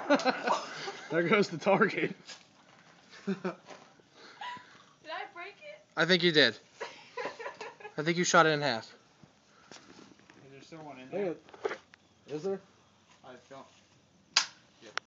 There goes the target. Did I break it? I think you did. I think you shot it in half. Is there still one in there? Is there? I don't.